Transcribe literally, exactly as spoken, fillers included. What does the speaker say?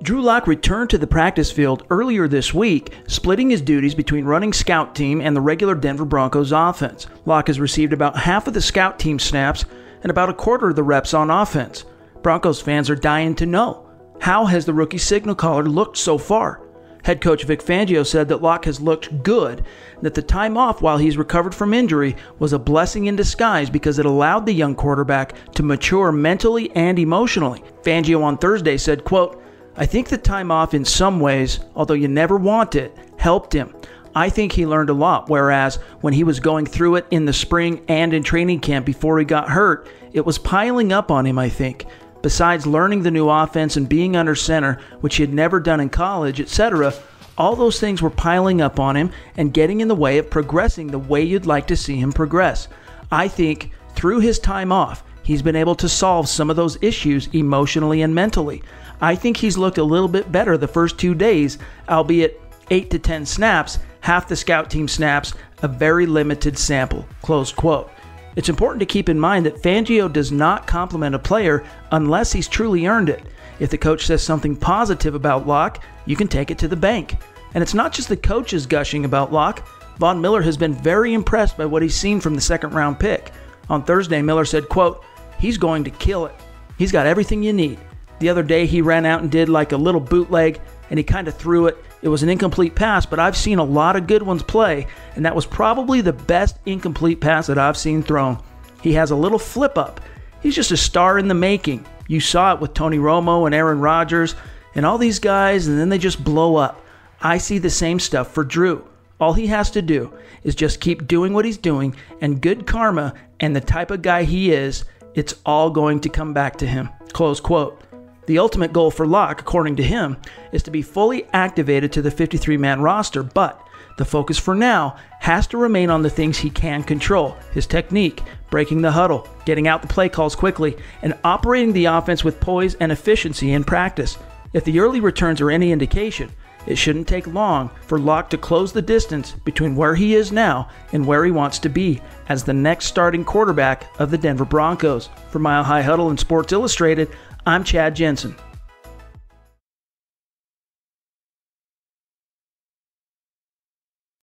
Drew Lock returned to the practice field earlier this week, splitting his duties between running scout team and the regular Denver Broncos offense. Lock has received about half of the scout team snaps and about a quarter of the reps on offense. Broncos fans are dying to know, how has the rookie signal caller looked so far? Head coach Vic Fangio said that Lock has looked good, and that the time off while he's recovered from injury was a blessing in disguise because it allowed the young quarterback to mature mentally and emotionally. Fangio on Thursday said, quote, "I think the time off in some ways, although you never want it, helped him. I think he learned a lot, whereas when he was going through it in the spring and in training camp before he got hurt, it was piling up on him, I think. Besides learning the new offense and being under center, which he had never done in college, et cetera, all those things were piling up on him and getting in the way of progressing the way you'd like to see him progress. I think through his time off, he's been able to solve some of those issues emotionally and mentally. I think he's looked a little bit better the first two days, albeit eight to ten snaps, half the scout team snaps, a very limited sample." Close quote. It's important to keep in mind that Fangio does not compliment a player unless he's truly earned it. If the coach says something positive about Lock, you can take it to the bank. And it's not just the coaches gushing about Lock. Von Miller has been very impressed by what he's seen from the second round pick. On Thursday, Miller said, quote, "He's going to kill it. He's got everything you need. The other day he ran out and did like a little bootleg and he kind of threw it. It was an incomplete pass, but I've seen a lot of good ones play, and that was probably the best incomplete pass that I've seen thrown. He has a little flip up. He's just a star in the making. You saw it with Tony Romo and Aaron Rodgers and all these guys, and then they just blow up. I see the same stuff for Drew. All he has to do is just keep doing what he's doing, and good karma and the type of guy he is, it's all going to come back to him." Close quote. The ultimate goal for Lock, according to him, is to be fully activated to the fifty-three man roster, but the focus for now has to remain on the things he can control: his technique, breaking the huddle, getting out the play calls quickly, and operating the offense with poise and efficiency in practice. If the early returns are any indication, it shouldn't take long for Lock to close the distance between where he is now and where he wants to be as the next starting quarterback of the Denver Broncos. For Mile High Huddle and Sports Illustrated, I'm Chad Jensen.